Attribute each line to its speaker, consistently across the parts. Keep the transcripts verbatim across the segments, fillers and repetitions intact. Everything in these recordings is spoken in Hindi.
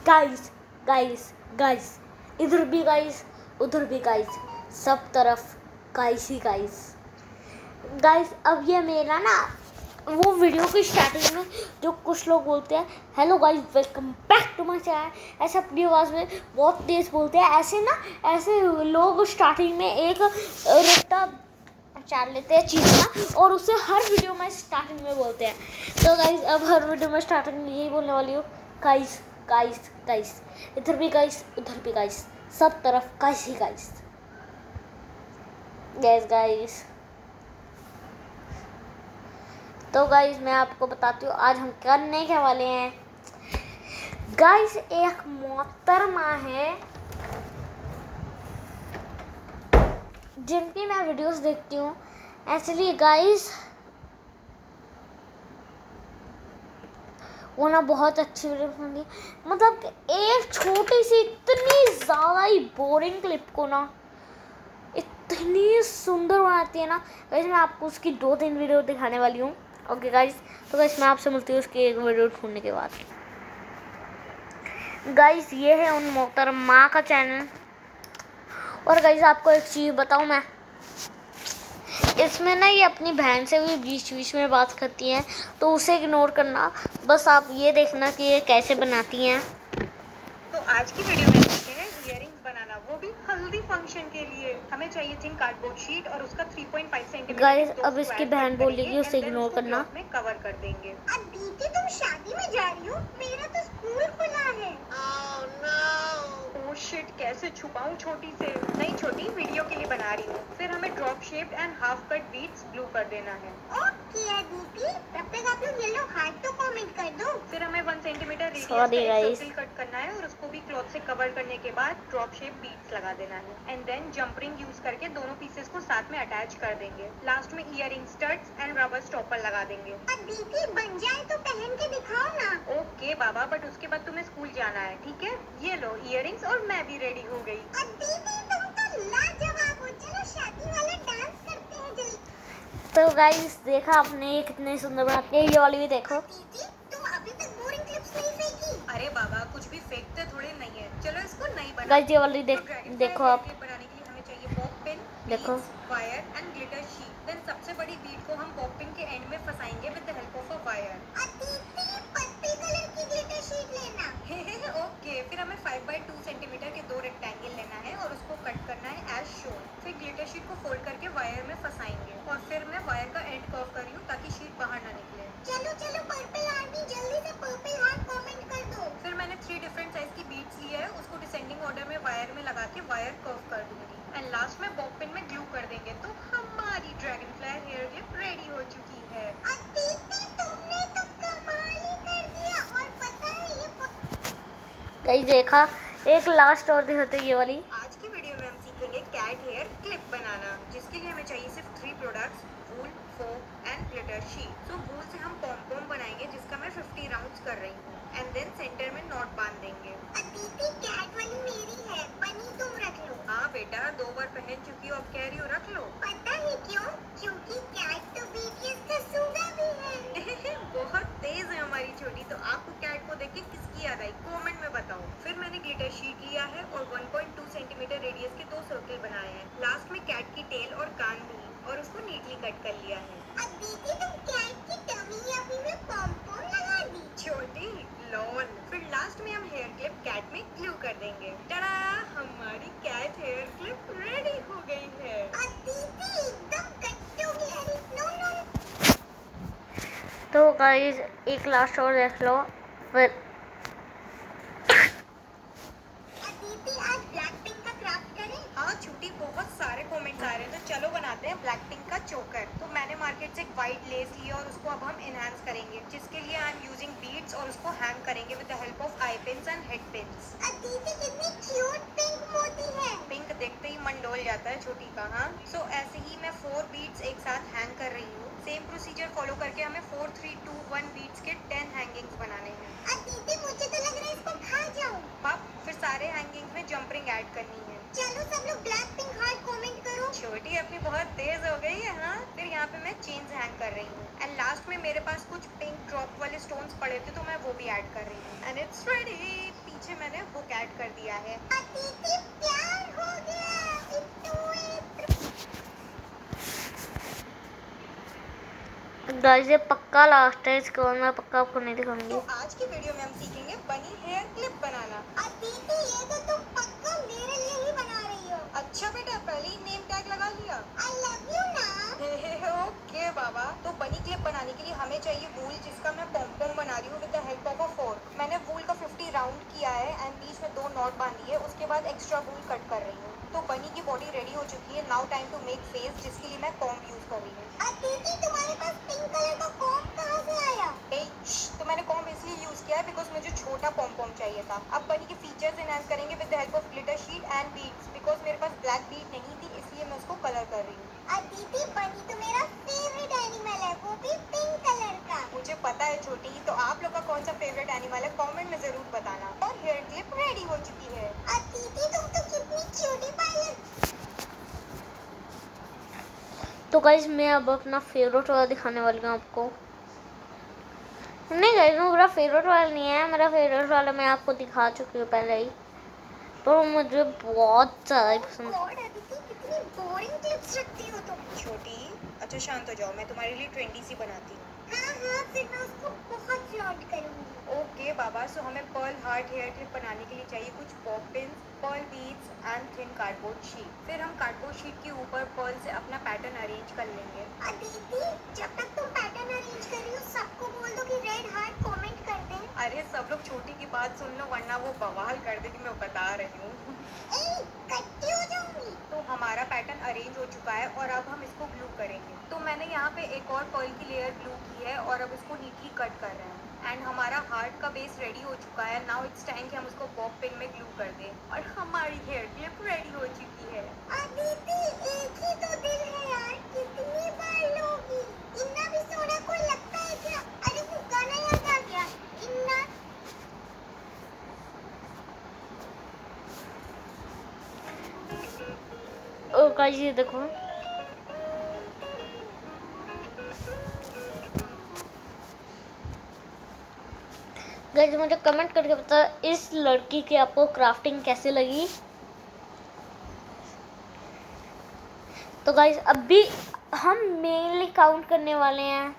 Speaker 1: गाइस गाइस गाइस, इधर भी गाइस उधर भी गाइस, सब तरफ गाइस ही गाइस। गाइस अब ये मेरा ना वो वीडियो की स्टार्टिंग में जो कुछ लोग बोलते हैं hello guys welcome back to my channel, ऐसे अपनी आवाज़ में बहुत तेज़ बोलते हैं। ऐसे ना ऐसे लोग स्टार्टिंग में एक रट्टा चार लेते हैं चीज़ का और उसे हर वीडियो में स्टार्टिंग में बोलते हैं। तो गाइस अब हर वीडियो में स्टार्टिंग में यही बोलने वाली हूँ, गाइस गाइस गाइस, इधर भी गाइस उधर भी गाइस, सब तरफ गाइस ही गाइस। गाइस गाइस तो गाइस मैं आपको बताती हूँ आज हम करने के वाले हैं। गाइस एक मोहतरमा है जिनकी मैं वीडियोस देखती हूँ। एक्चुअली गाइस वो ना बहुत अच्छी वीडियो होंगी, मतलब एक छोटी सी इतनी ज़्यादा ही बोरिंग क्लिप को ना इतनी सुंदर बनाती है ना। गाइस मैं आपको उसकी दो तीन वीडियो दिखाने वाली हूँ। ओके गाइस, तो गाइस मैं आपसे मिलती हूँ उसकी एक वीडियो ढूंढने के बाद। गाइस ये है उन मोहतरमा का चैनल। और गाइस आपको एक चीज़ बताऊँ मैं, इसमें ना ये अपनी बहन से भी बीच बीच में बात करती हैं, तो उसे इग्नोर करना, बस आप ये देखना कि ये कैसे बनाती हैं।
Speaker 2: तो आज की वीडियो में सीखते हैं इयररिंग्स बनाना, वो भी हल्दी फंक्शन के लिए। हमें चाहिए थी कार्डबोर्ड शीट और उसका तीन पॉइंट पाँच सेंटीमीटर
Speaker 1: गाइस अब इसकी बहन बोलेगी उसे इग्नोर करना।
Speaker 2: में कवर कर देंगे। अब दीदी तुम शादी में जा रही हो, मेरा तो स्कूल खुला है। ओह नो, ओह शिट, कैसे छुपाऊं छोटी से। नहीं छोटी, वीडियो के लिए बना रही हूँ। फिर हमें drop shaped and half cut beads glue कर देना है। ओके दीदी, तब तक आप लोग येलो हार्ट तो कमेंट कर दो। फिर हमें वन सेंटीमीटर रेडियस का एक सर्कल कट करना है और उसको भी क्लॉथ से कवर करने के बाद ड्रॉप शेप बीट्स लगा देना है and then jump ring use करके दोनों पीसेस को साथ में अटैच कर देंगे। लास्ट में earring studs and rubber stopper लगा देंगे। अब दीदी बन जाए तो पहन के दिखाओ ना। ओके बाबा, बट उसके बाद तुम्हें स्कूल जाना है, ठीक है? ये लो इयररिंग्स और मैं भी रेडी हो गई। अब दीदी तुम तो लाजवाब हो, चलो शादी वाला डांस करते हैं जल्दी।
Speaker 1: तो गाइस देखा आपने ये कितने सुंदर बनाती है, ये वाली भी देखो।
Speaker 2: दीदी तुम अभी तक बोरिंग क्लिप्स नहीं फेंकी। अरे बाबा कुछ भी फेंकते थोड़े नहीं है, चलो इसको नहीं बना।
Speaker 1: गाइस ये वाली देख
Speaker 2: तो
Speaker 1: देखो आप,
Speaker 2: बनाने के लिए हमें चाहिए बॉब पिन,
Speaker 1: देखो
Speaker 2: wire and glitter sheet. Then सबसे बड़ी बीट को हम बॉब पिन के एंड में फंसाएंगे with the help of a wire. Purple colour की ग्लिटर शीट लेना। ओके, फिर हमें फाइव बाई टू सेंटीमीटर के दो रेक्टेंगल लेना है और उसको कट करना है एज शोन। फिर ग्लिटर शीट को फोल्ड करके वायर में फंसाएंगे और फिर मैं वायर का एंड कर्व कर रही हूँ ताकि शीट बाहर ना निकले। चलो चलो पर्पल आर्मी, जल्दी से पर्पल हार्ट कमेंट कर दो। फिर मैंने थ्री डिफरेंट साइज की बीट्स ली है, उसको डिसेंडिंग ऑर्डर में वायर में लगा के वायर कर्व कर दूंगी एंड लास्ट में बॉब पिन में ग्लू कर देंगे। तो हमारी dragonfly hair clip ready हो चुकी है। तुमने तो कमाल ही कर दिया। और पता है ये
Speaker 1: गाइस देखा, एक लास्ट और दिखाते हैं ये वाली।
Speaker 2: आज की वीडियो में हम सीखेंगे कैट हेयर क्लिप बनाना, जिसके लिए हमें चाहिए सिर्फ three products, wool, foam and glitter sheet. तो वूल से हम पॉम पॉम बनाएंगे जिसका मैं फिफ्टी राउंड्स कर रही हूँ एंड देन सेंटर में नॉट बांध देंगे। दीदी कैट वाली मेरी है, बनी तुम रख लो। हाँ बेटा, दो बार पहन चुकी हो, अब कह रही हो रख लो। पता है क्यों? क्योंकि कैट तो बीटीएस का सूगा भी है। बहुत तेज है हमारी छोटी, तो आपको कैट को देख के किसकी याद आई कमेंट में बताओ। फिर मैंने ग्लिटर शीट लिया है और one point two centimetre radius के दो सर्कल बनाए हैं। लास्ट में कैट की टेल और कान ली और उसको नीटली कट कर लिया है। अब दीदी तुम कैट की टमी या फिर पॉम पॉम लगा दी। छोटी लॉल। फिर लास्ट में हम हेयर क्लिप कैट में ग्लू कर देंगे। टड़ा, हमारी कैट हेयर क्लिप रेडी हो गई है। अब दीदी एकदम कट्टू गहरी। No no.
Speaker 1: तो गाइस एक लास्ट और देख लो फिर।
Speaker 2: दीदी आज ब्लैक पिंक का क्राफ्ट करें? हाँ छुट्टी, बहुत सारे कमेंट्स आ रहे हैं, तो चलो बनाते हैं ब्लैक पिंक का चोकर। तो मैंने मार्केट से एक वाइट लेस लिया और उसको अब हम एनहांस करेंगे, जिसके लिए आई एम यूजिंग बीड्स और उसको हैंग करेंगे with the help of eye pins and head pins. दीदी कितनी क्यूट पिंक मोती है। पिंक देखते ही मन डोल जाता है छोटी का। हाँ, सो so, ऐसे ही मैं फोर बीड्स एक साथ हैंग कर रही हूँ। सेम प्रोसीजर फॉलो करके हमें four three two one beads के टेन हैंगिंग्स बनाने हैं। दीदी मुझे तो लग रहा है इसको खा जाऊं। पाप, फिर सारे हैंगिंग्स में जंपरिंग ऐड करनी है। चलो सब लोग ब्लैक पिंक हार्ट कमेंट करो। छोटी अपनी बहुत तेज हो गई है। हाँ, फिर यहाँ पे मैं चेन्स हैंग कर रही हूँ एंड लास्ट में मेरे पास कुछ पिंक ड्रॉप वाले स्टोन्स पड़े थे तो मैं वो भी ऐड कर रही हूँ एंड इट्स रेडी। पीछे मैंने हुक ऐड कर दिया है।
Speaker 1: प्यार हो गया। गाइस ये पक्का लास्ट है, इसके बाद मैं पक्का आपको नहीं दिखाऊंगी।
Speaker 2: तो आज की वीडियो में हम सीखेंगे बनी हेयर क्लिप बनाना।
Speaker 1: अदिति ये तो तुम पक्का मेरे लिए ही बना रही हो।
Speaker 2: अच्छा बेटा, पहले ही नेम टैग लगा लिया।
Speaker 1: आई लव यू ना।
Speaker 2: ओके बाबा। तो बनी क्लिप बनाने के लिए हमें चाहिए वूल, जिसका मैं पॉम-पॉम बना रही हूँ with the help of a fork. मैंने वूल का फिफ्टी राउंड किया है एंड बीच में दो नॉट बांधी है। उसके बाद एक्स्ट्रा वूल कट कर रही हूँ। तो बनी की बॉडी रेडी हो चुकी है। Now time to make face, जिसके लिए मैं कॉम्ब यूज कर रही हूँ।
Speaker 1: अदिति तुम्हारे पास पिंक कलर का कॉम्ब कहाँ से आया?
Speaker 2: ए, तो मैंने कॉम्ब इसलिए यूज किया है बिकॉज मुझे छोटा पॉम-पॉम चाहिए था। अब बनी के फीचर्स एनहांस करेंगे with the help of glitter sheet and beads. Because मेरे पास ब्लैक बीड नहीं थी, इसलिए मैं उसको कलर कर रही हूँ।
Speaker 1: अदिति बनी तो मेरा फेवरेट एनिमल है, वो भी पिंक कलर का।
Speaker 2: मुझे पता है छोटी, तो आप लोग का कौन सा फेवरेट एनिमल है कमेंट में जरूर बताना। और हेयर क्लिप रेडी हो चुकी है।
Speaker 1: अदिति तुम तो कितनी क्यूटी पायलट। तो गाइस मैं अब अपना फेवरेट वाला दिखाने वाली हूँ आपको। नहीं गाइस मेरा फेवरेट वाला नहीं है, मेरा फेवरेट वाला मैं आपको दिखा चुकी हूँ पहले ही, तो मुझे बहुत ज़्यादा पसंद है।
Speaker 2: अदिति कितनी बोरिंग क्लिप्स रखती हो तुम। छोटी अच्छा शांत हो जाओ, मैं तुम्हारे लिए ट्रेंडी सी बनाती हूँ।
Speaker 1: हाँ हाँ फिर मैं उसको बहुत फ्लॉन्ट करूँगी।
Speaker 2: ओके बाबा। सो हमें पर्ल हार्ट हेयर क्लिप बनाने के लिए चाहिए कुछ pop pins, pearl beads and thin cardboard sheet. फिर हम कार्डबोर्ड शीट के ऊपर पर्ल से अपना पैटर्न अरेंज कर लेंगे।
Speaker 1: अदिति जब तक तुम पैटर्न अरेंज कर रही हो सबको बोल दो कि रेड हार्ट कमेंट कर दें।
Speaker 2: अरे सब लोग छोटी की बात सुन लो, वरना वो बवाल कर देगी, मैं बता रही हूँ।
Speaker 1: ए, कट्टी हो जाऊंगी।
Speaker 2: तो हमारा पैटर्न अरेंज हो चुका है और अब हम इसको ग्लू करेंगे। तो मैंने यहाँ पे एक और पर्ल की लेयर ग्लू की है और अब इसको नीटली कट कर रहे हैं। एंड हमारा हार्ट का बेस रेडी हो चुका है। नाउ इट्स टाइम कि हम उसको बॉब पिन में ग्लू कर दें और हमारी हेयर क्लिप रेडी हो चुकी है।
Speaker 1: अदिति एक ही तो दिल है यार, कितनी बार लोगी? इतना भी सोना कोई लगता है क्या? अरे वो गाना याद आ गया, इन्ना। ओ गाइस ये देखो, गाइस मुझे कमेंट करके बताओ इस लड़की की आपको क्राफ्टिंग कैसे लगी। तो गाइस अभी हम मेनली काउंट करने वाले हैं,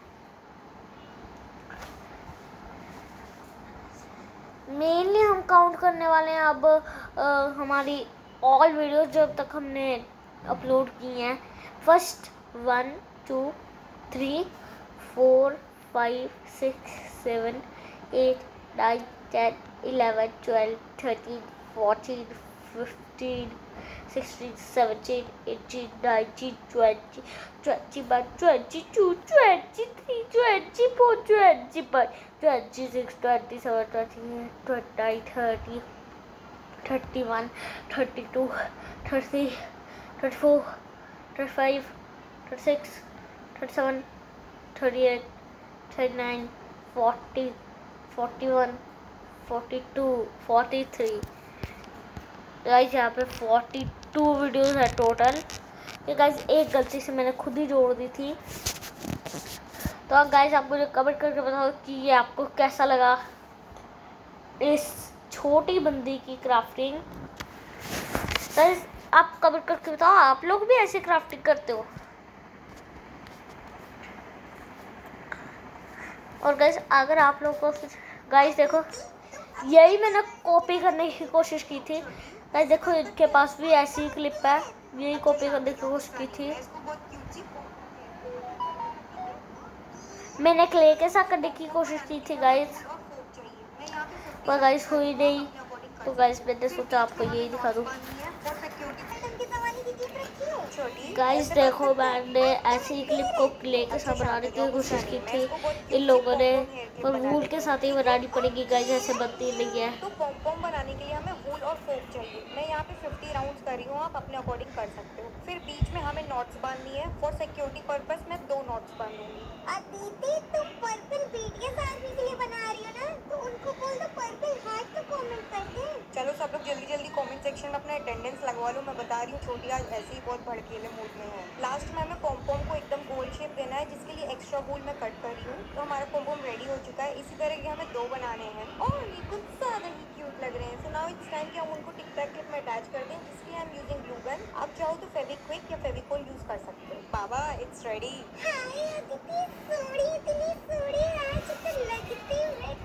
Speaker 1: मेनली हम काउंट करने वाले हैं अब आ, हमारी ऑल वीडियोस जब तक हमने अपलोड की हैं। First one two three four five six seven eight nine ten eleven twelve thirteen fourteen fifteen sixteen seventeen eighteen nineteen twenty twenty one twenty two twenty three twenty four twenty five twenty six twenty seven twenty eight twenty nine thirty thirty one thirty two thirty thirty four thirty five thirty six thirty seven thirty eight thirty nine forty forty one forty two forty three. Guys यहाँ पे फोर्टी टू वीडियोस है टोटल। ये गाइस एक गलती से मैंने खुद ही जोड़ दी थी। तो गाइस आप मुझे कमेंट करके बताओ कि ये आपको कैसा लगा, इस छोटी बंदी की क्राफ्टिंग। गाइस आप कमेंट करके बताओ आप लोग भी ऐसे क्राफ्टिंग करते हो। और गाइस अगर आप लोग को, गाइस देखो यही मैंने कॉपी करने की कोशिश की थी। गाइस देखो इनके पास भी ऐसी क्लिप है, यही कॉपी करने की कोशिश की थी। मैंने क्ले के साथ करने की कोशिश की थी गाइस, पर गाइस हुई नहीं। तो गाइस मैंने सोचा आपको यही दिखा दूँ। गाइस देखो मैंने ऐसी क्लिप को क्ले के साथ बनाने की कोशिश की थी इन लोगों ने, पर वूल के साथ ही बनानी पड़ेगी गाइस, ऐसे बनती नहीं है।
Speaker 2: तो पॉम-पॉम बनाने के लिए हमें वूल और फोक चाहिए। मैं यहाँ पे फिफ्टी राउंड्स कर रही हूँ, आप अपने अकॉर्डिंग कर सकते हो। फिर बीच में हमें नॉट्स बांधनी है। फॉर सिक्योरिटी पर्पस मैं दो नॉट्स बांधूंगी।
Speaker 1: अदिति तुम पर्पल बीट के साथ के लिए बना रही हो ना, तो उनको बोल दो पर्पल हार्ट तो कमेंट कर दे।
Speaker 2: चलो सब लोग जल्दी जल्दी कमेंट सेक्शन में अपना अटेंडेंस लगवा लो। मैं बता रही हूँ छोटी आज ऐसे ही बहुत भड़कीले मूड में है। लास्ट में हमें पॉम-पॉम को एकदम गोल शेप देना है, जिसके लिए एक्स्ट्रा वूल मैं कट कर रही हूँ। तो हमारा पॉम-पॉम रेडी हो चुका है। इसी तरह के हमें दो बनाने हैं और ये कुछ ज्यादा ही क्यूट लग रहे हैं। पहन के हम उनको टिक टैक क्लिप में अटैच कर दें, जिसके हम यूजिंग ग्लू गन। आप चाहो तो फेविक्विक या फेविकोल यूज कर सकते हो। बाबा इट्स रेडी।
Speaker 3: हाय अदिति, सोड़ी इतनी सोड़ी आज तो लगती है।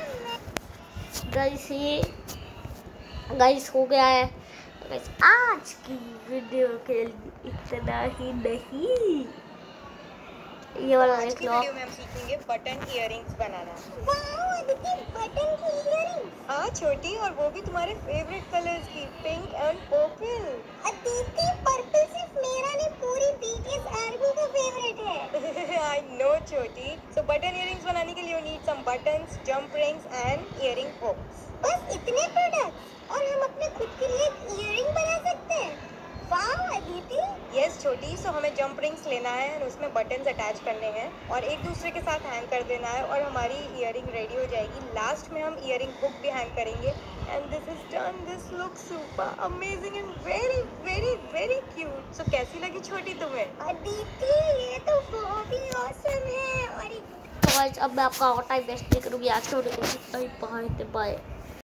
Speaker 1: गाइस ये गाइस हो गया है। तो गाइस आज की वीडियो के लिए इतना ही नहीं, ये वाला
Speaker 2: आज
Speaker 1: देख
Speaker 2: की
Speaker 1: लो।
Speaker 2: वीडियो में हम सीखेंगे बटन इयररिंग्स बनाना।
Speaker 3: वाओ अदिति, बटन की इयरिंग्स।
Speaker 2: हाँ छोटी, और वो भी तुम्हारे फेवरेट कलर्स की, pink and purple.
Speaker 3: Aditi purple सिर्फ मेरा नहीं, पूरी बीटीएस आर्मी का फेवरेट है।
Speaker 2: I know छोटी। So बटन इयररिंग्स बनाने के लिए you need some buttons, jump rings and earring hooks.
Speaker 3: बस इतने प्रोडक्ट्स और हम अपने खुद के लिए एक इयरिंग बना सकते हैं। वाओ अदिति।
Speaker 2: Yes छोटी, so हमें जंप रिंग्स लेना है और उसमें बटन्स अटैच करने हैं और एक दूसरे के साथ हैंग कर देना है और हमारी इयरिंग रेडी हो जाएगी। लास्ट में हम इयरिंग हुक भी हैंग करेंगे and this is done. This looks super amazing and very very very cute. So कैसी लगी छोटी तुम्हें?
Speaker 3: अदिति ये तो बहुत ही ऑसम है। और एक
Speaker 1: तो गाइस अब मैं आपका और टाइम वेस्ट नहीं करूँगी। आज के वीडियो को बाय बाय।